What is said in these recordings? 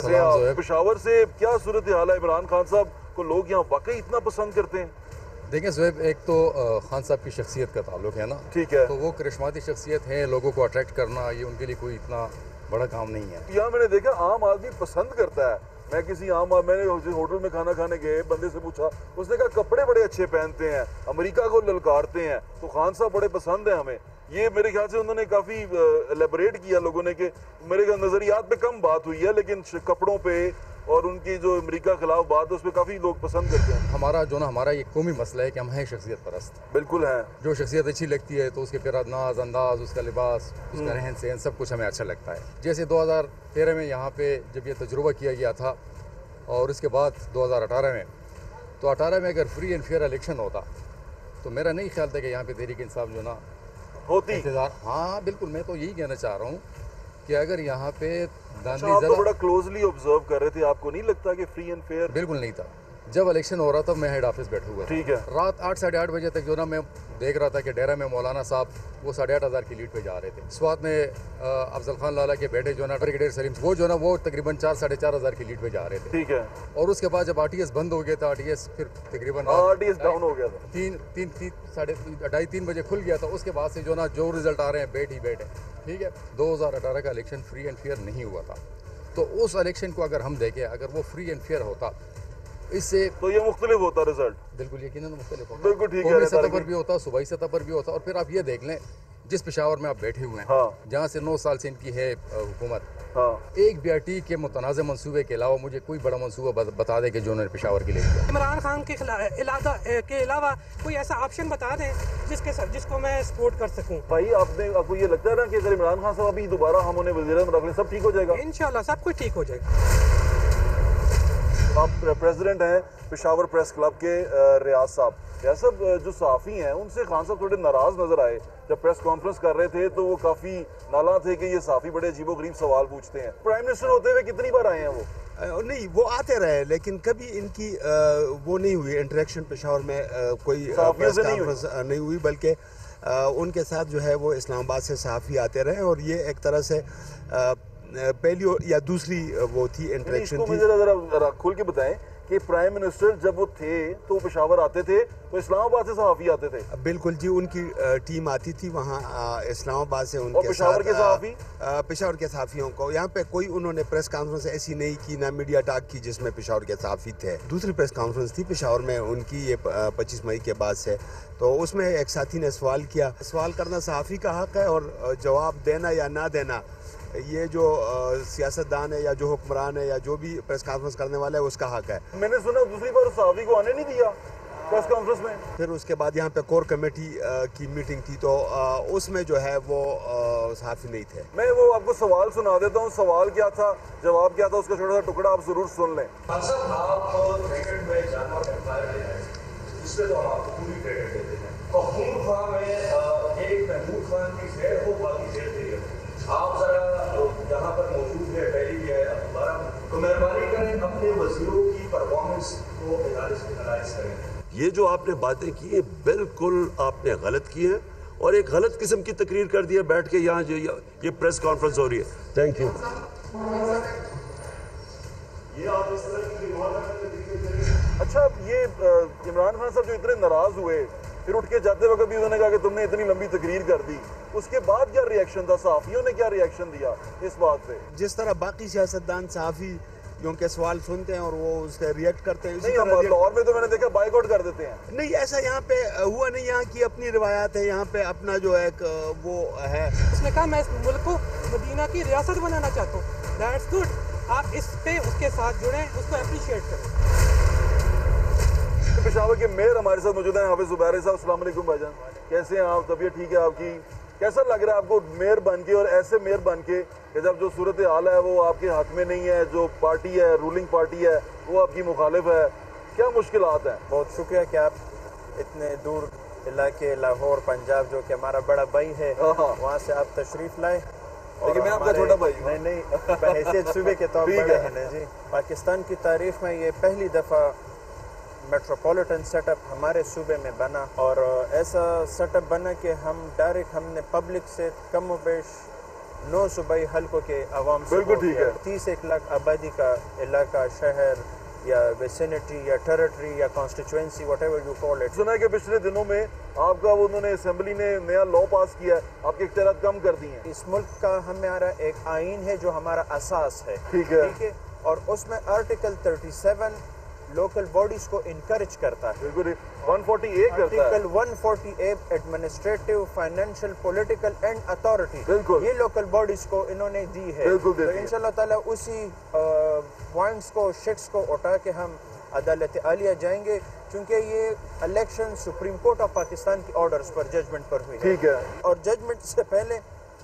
सलाम पेशावर से क्या सूरत हाल है? इमरान खान साहब को लोग यहाँ वाकई इतना पसंद करते हैं? देखिए ज़ुहैब, एक तो खान साहब की शख्सियत का ताल्लुक है ना, ठीक है, तो वो करिश्माती शख्सियत है, लोगों को अट्रैक्ट करना ये उनके लिए कोई इतना बड़ा काम नहीं है। यहाँ मैंने देखा आम आदमी पसंद करता है। मैंने होटल में खाना खाने गए, बंदे से पूछा, उसने कहा कपड़े बड़े अच्छे पहनते हैं, अमेरिका को ललकारते हैं, तो खान साहब बड़े पसंद है हमें। ये मेरे ख्याल से उन्होंने काफ़ी एलेबोरेट किया लोगों ने कि मेरे नज़रियात पे कम बात हुई है, लेकिन कपड़ों पे और उनकी जो अमेरिका खिलाफ बात है उस पर काफ़ी लोग पसंद करते हैं। हमारा ये कौमी मसला है कि हम हैं शख्सियत परस्त। बिल्कुल है। जो शख्सियत अच्छी लगती है तो उसके फिर नाज अंदाज, उसका लिबास, उसका रहन सहन सब कुछ हमें अच्छा लगता है। जैसे 2013 में यहाँ पे जब ये तजुर्बा किया गया था और उसके बाद 2018 में, तो 18 में अगर फ्री एंड फेयर इलेक्शन होता तो मेरा नहीं ख्याल था कि यहाँ पे तहरीक इंसाफ जो ना होती। हाँ बिल्कुल, मैं तो यही कहना चाह रहा हूँ कि अगर यहाँ पे अच्छा, आप तो बड़ा क्लोजली ऑब्जर्व कर रहे थे, आपको नहीं लगता कि फ्री एंड फेयर? बिल्कुल नहीं था। जब इलेक्शन हो रहा था मैं हेड ऑफिस बैठा हुआ था, ठीक है, रात 8 साढ़े 8 बजे तक जो ना मैं देख रहा था कि डेरा में मौलाना साहब वो 8,500 की लीड पे जा रहे थे। स्वात में अफजल खान लाला के बेटे जो ना ब्रिगेडियर सलीम वो जो ना वो तकरीबन 4 साढ़े 4,000 की लीड पे जा रहे थे, ठीक है। और उसके बाद जब आरटीएस बंद हो गया था, आरटीएस फिर तकरीबन आरटीएस डाउन हो गया था, 2:30 बजे खुल गया था। उसके बाद से जो ना जो रिजल्ट आ रहे हैं बेट ही बेट है, ठीक है। 2018 का इलेक्शन फ्री एंड फेयर नहीं हुआ था, तो उस इलेक्शन को अगर हम देखें, अगर वो फ्री एंड फेयर होता इससे तो ये मुख्तलिफ होता रिजल्ट, बिल्कुल यकीनन मुख्तलिफ होता, बिल्कुल ठीक है, कौमी सतह पर भी होता, सूबाई सतह पर भी होता। और फिर आप ये देख लें जिस पेशावर में आप बैठे हुए हैं, हाँ, जहाँ से 9 साल से इनकी है हुकूमत, हाँ, एक BRT के मुतनाज़ मंसूबे के अलावा मुझे कोई बड़ा मंसूबा बता दे कि जो उन्होंने पेशावर के लिए किया। इमरान खान के अलावा कोई ऐसा ऑप्शन बता दें जिसको मैं सपोर्ट कर सकूं। भाई आपको ये लगता है ना कि अगर इमरान खान साहब अभी दोबारा हम उन्हें वज़ीर में रख लें सब ठीक हो जाएगा? इंशाल्लाह सब कुछ ठीक हो जाएगा। आप प्रेसिडेंट हैं पेशावर प्रेस क्लब के, रियाज साहब। रियाज साहब, जो सहाफ़ी हैं उनसे खान साहब थोड़े नाराज़ नज़र आए जब प्रेस कॉन्फ्रेंस कर रहे थे, तो वो काफ़ी नाला थे कि ये सहाफ़ी बड़े अजीबो-गरीब सवाल पूछते हैं। प्राइम मिनिस्टर होते हुए कितनी बार आए हैं वो? नहीं, वो आते रहे, लेकिन कभी इनकी वो नहीं हुई इंटरेक्शन पेशावर में, कोई प्रेस कॉन्फ्रेंस नहीं हुई, बल्कि उनके साथ जो है वो इस्लामाबाद से सहाफ़ी आते रहे, और ये एक तरह से पहली या दूसरी वो थी इंटरेक्शन थी। मुझे ज़रा खुल के बताएं कि प्राइम मिनिस्टर जब वो थे तो पेशावर आते थे, तो इस्लामाबाद से सहाफ़ी आते थे? बिल्कुल जी, उनकी टीम आती थी वहाँ इस्लामाबाद से उनके पेशावर के सहाफ़ी, पेशावर के सहाफ़ियों को यहाँ पे कोई उन्होंने प्रेस कॉन्फ्रेंस ऐसी नहीं की, ना मीडिया टॉक की जिसमें पेशावर के सहाफ़ी थे। दूसरी प्रेस कॉन्फ्रेंस थी पेशावर में उनकी, ये 25 मई के बाद से, तो उसमें एक साथी ने सवाल किया। सवाल करना सहाफ़ी का हक़ है और जवाब देना या ना देना ये जो सियासतदान है या जो हुक्मरान है या जो भी प्रेस कॉन्फ्रेंस करने वाला है उसका हक है। मैंने सुना दूसरी बार सहाफ़ी को आने नहीं दिया प्रेस कॉन्फ्रेंस में। फिर उसके बाद यहाँ पे कोर कमेटी की मीटिंग थी, तो उसमें जो है वो सहाफ़ी नहीं थे। मैं वो आपको सवाल सुना देता हूँ, सवाल क्या था, जवाब क्या था, उसका छोटा सा टुकड़ा आप ज़रूर सुन लें। क्रिकेट में जानवर एम्पायर है, इसमें तो हम आपको पूरी क्रेडिट देते हैं। महमूद खान में एक महमूद खान की खैर हो, बाकी खैर थी। आप जरा यहाँ पर मौजूद है, पहले भी है, अब दोबारा, तो मेहरबानी करें अपने वज़ीरों की परफॉर्मेंस को एनालाइज करें। ये जो आपने बातें की है बिल्कुल आपने गलत की है, और एक गलत किस्म की तकरीर कर दी है बैठ के यहाँ जो ये प्रेस कॉन्फ्रेंस हो रही है। Thank you. ये आप इस तरह की, अच्छा, ये इमरान खान साहब जो इतने नाराज़ हुए, फिर उठ के जाते वक्त भी उन्होंने कहा कि तुमने इतनी लंबी तकरीर कर दी, उसके बाद क्या रिएक्शन था, सहाफ़ियों ने क्या रिएक्शन दिया इस बात पे? जिस तरह बाकी सियासतदान सहाफ़ी उनके सवाल सुनते हैं और वो उससे रिएक्ट करते हैं, नहीं, लाहौर में तो मैंने देखा बाइकआउट कर देते हैं। नहीं, ऐसा यहाँ पे हुआ नहीं। यहाँ की अपनी रिवायात है, यहाँ पे अपना जो एक वो है। उसने कहा मैं इस मुल्क को मदीना की रियासत बनाना चाहता हूँ। दैट्स गुड, आप इस पे उसके साथ जुड़ें, उसको अप्रिशिएट करें। पेशावर के मेयर हमारे साथ मौजूद हैं, हाफिज ज़ुबैर साहब। अस्सलाम वालेकुम भाईजान, कैसे हैं आप? तबीयत ठीक है आपकी? कैसा लग रहा है आपको मेयर बन के, और ऐसे मेयर बन के कि जब जो सूरत हाल है वो आपके हक में नहीं है, जो पार्टी है, रूलिंग पार्टी है, वो आपकी मुखालिफ है, क्या मुश्किलात हैं? बहुत शुक्रिया कि आप इतने दूर इलाके लाहौर पंजाब, जो कि हमारा बड़ा भाई है, वहाँ से आप तशरीफ़ लाए। लेकिन मैं आपका छोटा भाई हूँ। नहीं, बहैसियत सूबे के तौर पर बड़े हैं जी। पाकिस्तान की तारीख़ में ये पहली दफ़ा मेट्रोपॉलिटन सेटअप हमारे सूबे में बना, और ऐसा सेटअप बना कि हम डायरेक्ट हमने पब्लिक से कम व बेश 9 सूबाई हलकों के अवाम से बिल्कुल वोट ठीक दिया। है। 30 लाख आबादी का इलाका, शहर या विसिनिटी या टेरिटरी या constituency, whatever you call it. सुना है कि पिछले दिनों में आपका वो उन्होंने असेंबली ने नया लॉ पास किया है, आपके इख्तियारात कम कर दिए हैं। इस मुल्क का हमारा एक आइन है जो हमारा असास है, ठीक है। ठीक है, और उसमें आर्टिकल 37 लोकल बॉडीज को इनकरेज करता है। बिल्कुल 148 करता है। Article 148 administrative, financial, political and authority, बिल्कुल। ये लोकल बॉडीज को इन्होंने दी है। बिल्कुल तो देती है। इंशाल्लाह ताला उसी पॉइंट्स को, शिक्स को उठा के हम अदालत आलिया जाएंगे, क्योंकि ये election supreme court of Pakistan की ऑर्डर्स पर, जजमेंट पर हुई है। ठीक है। और जजमेंट से पहले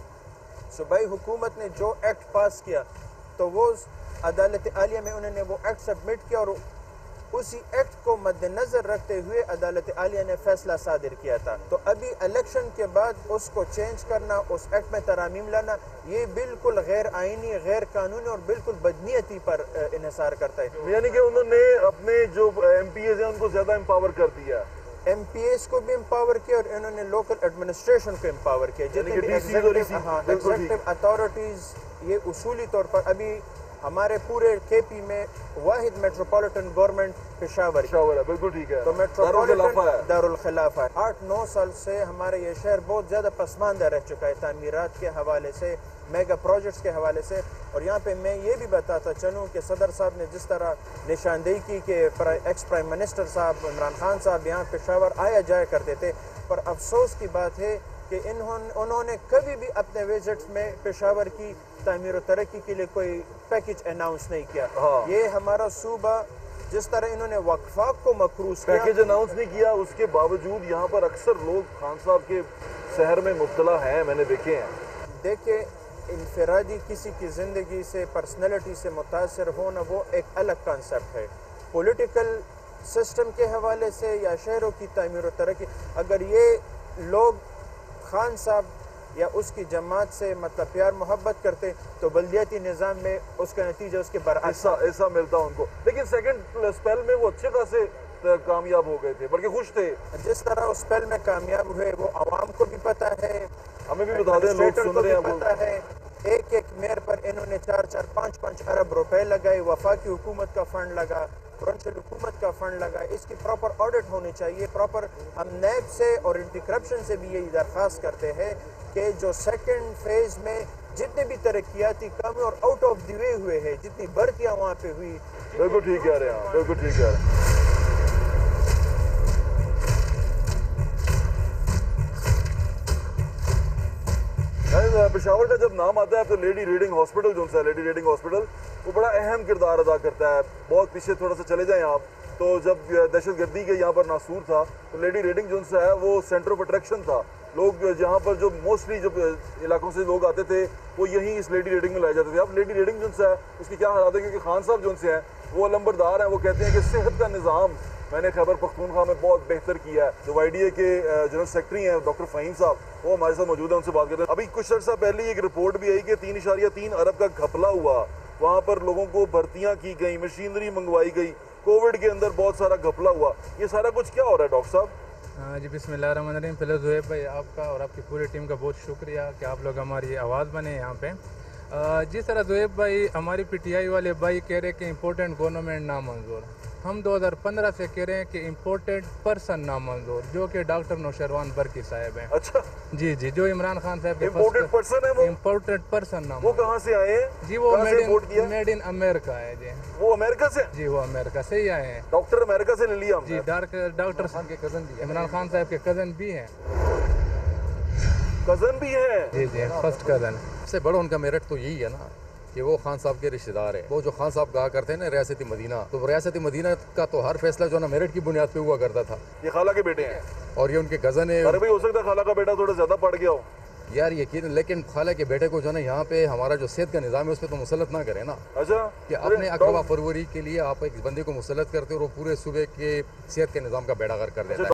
सूबाई हुकूमत ने जो एक्ट पास किया तो वो अदालत आलिया में उन्होंने वो एक्ट सबमिट किया, और उसी एक्ट को मद्देनजर रखते हुए अदालत आलिया ने फैसला सादिर किया था। तो अभी इलेक्शन के बाद उसको चेंज करना, उस एक्ट में तरामीम लाना, ये बिल्कुल गैर आइनी, गैर कानूनी और बिल्कुल बदनीयती पर इन्हिसार करता है। यानी कि उन्होंने अपने जो MPs हैं उनको ज्यादा एम्पावर कर दिया। MPs को भी एम्पावर किया और इन्होंने लोकल एडमिनिस्ट्रेशन को एम्पावर किया। जितने भी एग्जीक्यूटिव अथॉरिटीज, ये उसूली तौर पर अभी हमारे पूरे KP में वाहिद मेट्रोपॉलिटन गवर्नमेंट पेशावर है। बिल्कुल ठीक है। तो मेट्रोपॉलिटन दारुल खिलाफा है। 8-9 साल से हमारे ये शहर बहुत ज़्यादा पसमानदा रह चुका है, तामीरात के हवाले से, मेगा प्रोजेक्ट्स के हवाले से। और यहाँ पे मैं ये भी बताता चलूँ कि सदर साहब ने जिस तरह निशानदेही की कि एक्स प्राइम मिनिस्टर साहब इमरान खान साहब यहाँ पेशावर आया जाया करते थे, पर अफसोस की बात है कि उन्होंने कभी भी अपने विजिट्स में पेशावर की तामीर और तरक्की के लिए कोई पैकेज अनाउंस नहीं किया। ये हमारा सूबा, जिस तरह इन्होंने वक्फाक को मकरूज किया, पैकेज अनाउंस नहीं किया, उसके बावजूद यहाँ पर अक्सर लोग खान साहब के शहर में मुब्तला हैं, मैंने देखे हैं। देखिए, इनफरादी किसी की ज़िंदगी से, पर्सनैलिटी से मुतासर होना वो एक अलग कॉन्सेप्ट है। पॉलिटिकल सिस्टम के हवाले से या शहरों की तामीर और तरक्की, अगर ये लोग खान साहब या उसकी जमात से मतलब प्यार मोहब्बत करते तो बल्दियाती निज़ाम में उसका नतीजा उसके बरअक्स ऐसा मिलता उनको। लेकिन सेकंड स्पेल में वो अच्छे खासे कामयाब हो गए थे, बल्कि खुश थे। जिस तरह उस स्पेल में कामयाब हुए वो आवाम को भी पता है, हमें भी बता दें, लोग सुन रहे हैं, पता है। एक मेयर पर इन्होंने 4-4, 5-5 अरब रुपए लगाए, वफाकी हुकूमत का फंड लगा, प्रोविंशियल हुकूमत का फंड लगा। इसकी प्रॉपर ऑडिट होनी चाहिए, प्रॉपर। हम नैब से और एंटी करप्शन से भी यही दरख्वास्त करते हैं कि जो सेकंड फेज में जितने भी तरक्याती काम और आउट ऑफ द वे हुए हैं, जितनी भर्तियाँ वहाँ पे हुई, बिल्कुल ठीक कह रहे हैं, बिल्कुल ठीक कह रहे हैं। पेशावर का जब नाम आता है तो लेडी रीडिंग हॉस्पिटल जो है, लेडी रीडिंग हॉस्पिटल वो बड़ा अहम किरदार अदा करता है। बहुत पीछे थोड़ा सा चले जाएं आप, तो जब दहशतगर्दी के यहाँ पर नासूर था तो लेडी रीडिंग जो है वो सेंटर ऑफ अट्रैक्शन था। लोग यहाँ पर जो मोस्टली जब इलाकों से लोग आते थे वो यहीं इस लेडी रीडिंग में लाए जाते थे। अब लेडी रीडिंग जो है उसकी क्या हालात है, क्योंकि खान साहब जो से हैं वो लंबरदार हैं, वो कहते हैं कि सेहत का निज़ाम मैंने खैबर पख्तूनख्वा में बहुत बेहतर किया है। जो YDA के जनरल सेक्रेटरी हैं डॉक्टर फ़हीम साहब, वो हमारे साथ मौजूद हैं, उनसे बात करते हैं। अभी कुछ अर्सा पहले एक रिपोर्ट भी आई कि 3.3 अरब का घपला हुआ, वहाँ पर लोगों को भर्तियाँ की गई, मशीनरी मंगवाई गई, कोविड के अंदर बहुत सारा घपला हुआ। ये सारा कुछ क्या हो रहा है डॉक्टर साहब? हाँ जी, बिस्मिल्लाहिर्रहमानिर्रहीम। पहले ज़ुहैब भाई आपका और आपकी पूरी टीम का बहुत शुक्रिया कि आप लोग हमारी आवाज़ बने यहाँ पे। जिस तरह ज़ुहैब भाई हमारी PTI वाले भाई कह रहे हैं कि इम्पोर्टेंट गवर्नमेंट नामंजूर, हम 2015 से कह रहे हैं कि इम्पोर्टेड पर्सन नामंजूर, जो कि डॉक्टर नौशरवान बरकी साहब हैं। अच्छा जी जी, जो इमरान खान साहब के इम्पोर्टेड पर्सन है वो? इम्पोर्टेड पर्सन नाम। वो कहाँ से आए हैं जी? वो मेड इन अमेरिका है जी। वो अमेरिका से? जी, वो अमेरिका से ही आए हैं। डॉक्टर अमेरिका से ले लिया जी। डॉक्टर खान के कज़न भी, इमरान खान साहब के कज़न भी हैं। कज़न भी है? जी जी, फर्स्ट कज़न। सबसे बड़ा उनका मेरिट तो यही है ना कि वो खान साहब के रिश्तेदार है। वो जो खान साहब कहा करते हैं ना रियासती मदीना, तो रियासती मदीना का तो हर फैसला जो है ना मेरिट की बुनियाद पे हुआ करता था। ये खाला के बेटे हैं और ये उनके कज़न है। अरे भाई हो सकता है खाला का बेटा थोड़ा ज़्यादा पढ़ गया हो यार, यकीन, लेकिन खाला के बेटे को जो है ना यहाँ पे हमारा जो सेहत का निज़ाम है उस पर तो मुसलत ना करें ना। अच्छा, कि अपने अकरबा परवरी के लिए आप एक बंदे को मुसलत करते हो और वो पूरे सूबे के सेहत के निज़ाम का बेड़ा गर्क कर देता है।